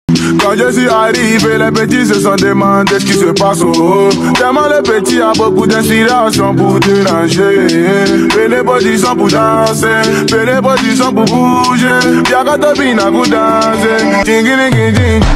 Quand je suis arrivé, les petits se sont demandé ce qui se passe au haut. Tellement le petit a beaucoup d'inspiration pour déranger. Fais les body sont pour danser, fais les body sont pour bouger. Y'a qu'à topiner pour danser. Ding ding ding ding.